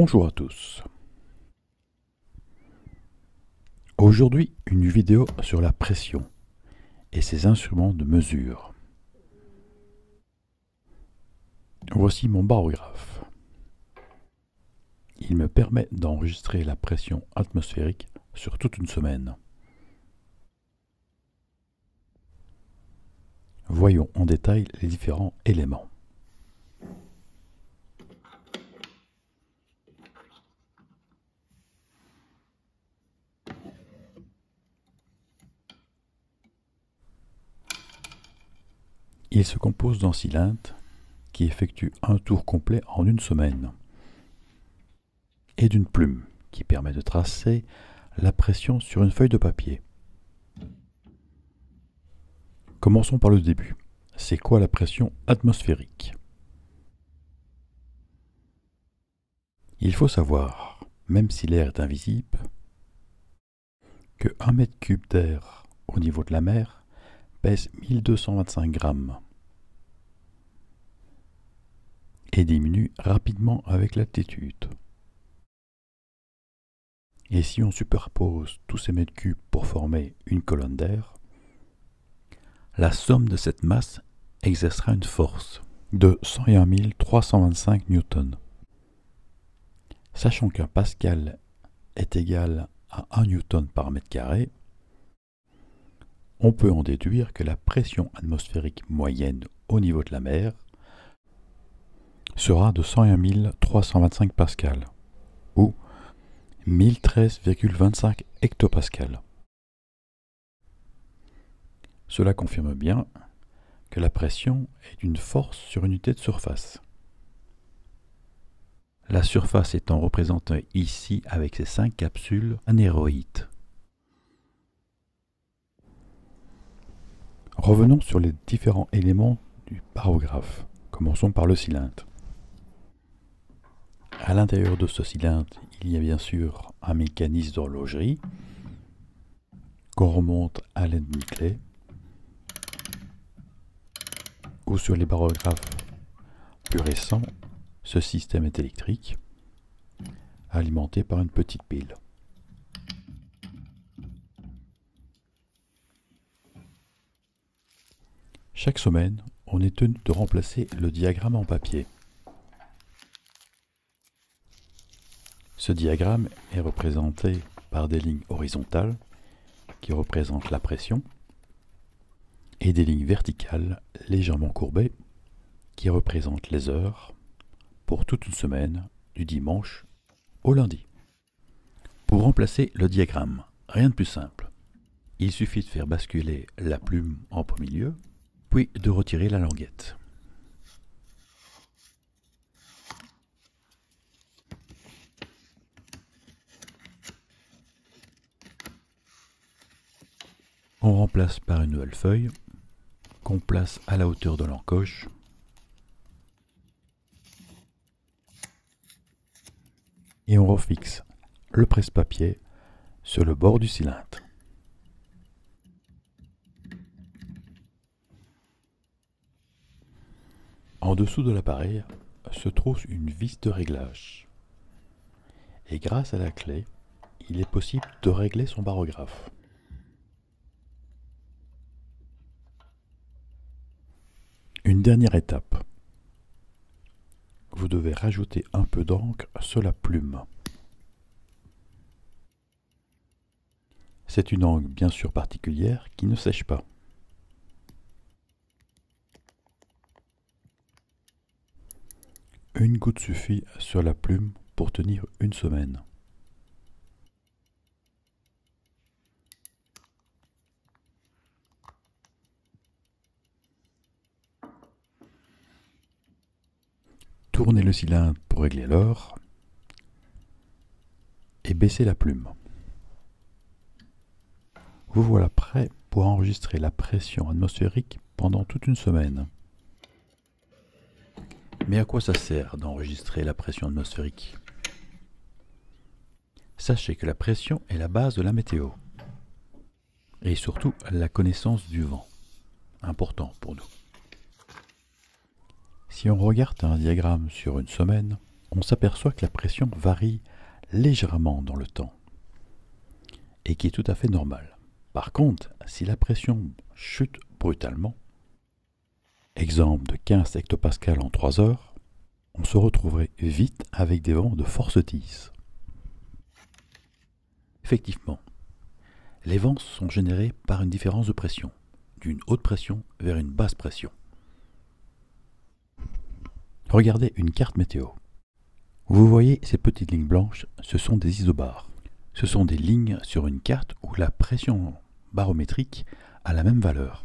Bonjour à tous. Aujourd'hui, une vidéo sur la pression et ses instruments de mesure. Voici mon barographe. Il me permet d'enregistrer la pression atmosphérique sur toute une semaine. Voyons en détail les différents éléments. Il se compose d'un cylindre qui effectue un tour complet en une semaine et d'une plume qui permet de tracer la pression sur une feuille de papier. Commençons par le début. C'est quoi la pression atmosphérique? Il faut savoir, même si l'air est invisible, que 1 mètre cube d'air au niveau de la mer pèse 1225 grammes et diminue rapidement avec l'altitude. Et si on superpose tous ces mètres cubes pour former une colonne d'air, la somme de cette masse exercera une force de 101 325 newtons. Sachant qu'un pascal est égal à 1 newton par mètre carré, on peut en déduire que la pression atmosphérique moyenne au niveau de la mer sera de 101 325 pascal ou 1013,25 hectopascal. Cela confirme bien que la pression est une force sur une unité de surface. La surface étant représentée ici avec ses 5 capsules anéroïdes. Revenons sur les différents éléments du barographe. Commençons par le cylindre. À l'intérieur de ce cylindre, il y a bien sûr un mécanisme d'horlogerie qu'on remonte à l'aide d'une clé, ou sur les barographes plus récents, ce système est électrique, alimenté par une petite pile. Chaque semaine, on est tenu de remplacer le diagramme en papier. Ce diagramme est représenté par des lignes horizontales qui représentent la pression et des lignes verticales légèrement courbées qui représentent les heures pour toute une semaine du dimanche au lundi. Pour remplacer le diagramme, rien de plus simple. Il suffit de faire basculer la plume en plein milieu, puis de retirer la languette. On remplace par une nouvelle feuille qu'on place à la hauteur de l'encoche et on refixe le presse-papier sur le bord du cylindre. En dessous de l'appareil se trouve une vis de réglage et grâce à la clé, il est possible de régler son barographe. Une dernière étape. Vous devez rajouter un peu d'encre sur la plume. C'est une encre bien sûr particulière qui ne sèche pas. Une goutte suffit sur la plume pour tenir une semaine. Tournez le cylindre pour régler l'heure et baissez la plume. Vous voilà prêt pour enregistrer la pression atmosphérique pendant toute une semaine. Mais à quoi ça sert d'enregistrer la pression atmosphérique? Sachez que la pression est la base de la météo. Et surtout la connaissance du vent. Important pour nous. Si on regarde un diagramme sur une semaine, on s'aperçoit que la pression varie légèrement dans le temps et qui est tout à fait normal. Par contre, si la pression chute brutalement, exemple de 15 hectopascales en 3 heures, on se retrouverait vite avec des vents de force 10. Effectivement, les vents sont générés par une différence de pression, d'une haute pression vers une basse pression. Regardez une carte météo. Vous voyez ces petites lignes blanches, ce sont des isobars. Ce sont des lignes sur une carte où la pression barométrique a la même valeur.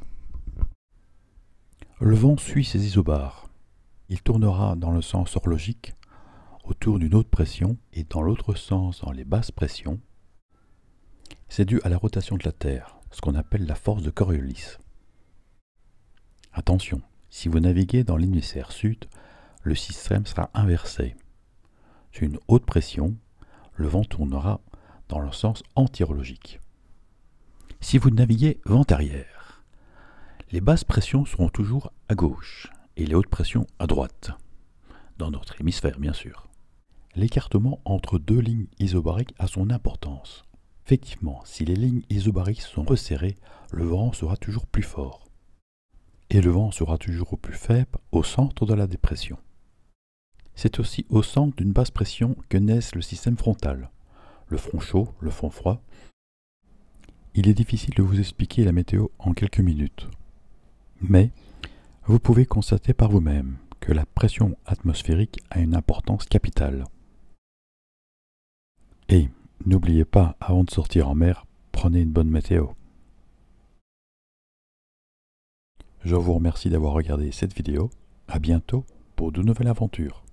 Le vent suit ces isobars. Il tournera dans le sens horlogique autour d'une haute pression et dans l'autre sens dans les basses pressions. C'est dû à la rotation de la Terre, ce qu'on appelle la force de Coriolis. Attention, si vous naviguez dans l'hémisphère sud, le système sera inversé. Sur une haute pression, le vent tournera dans le sens anti-horlogique. Si vous naviguez vent arrière, les basses pressions seront toujours à gauche et les hautes pressions à droite, dans notre hémisphère bien sûr. L'écartement entre deux lignes isobariques a son importance. Effectivement, si les lignes isobariques sont resserrées, le vent sera toujours plus fort. Et le vent sera toujours au plus faible au centre de la dépression. C'est aussi au centre d'une basse pression que naissent le système frontal, le front chaud, le front froid. Il est difficile de vous expliquer la météo en quelques minutes. Mais vous pouvez constater par vous-même que la pression atmosphérique a une importance capitale. Et n'oubliez pas, avant de sortir en mer, prenez une bonne météo. Je vous remercie d'avoir regardé cette vidéo. À bientôt pour de nouvelles aventures.